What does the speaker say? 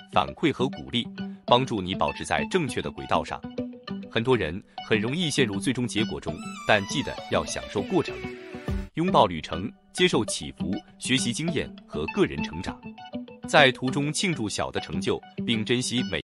反馈和鼓励，帮助你保持在正确的轨道上。很多人很容易陷入最终结果中，但记得要享受过程，拥抱旅程，接受起伏，学习经验和个人成长，在途中庆祝小的成就，并珍惜每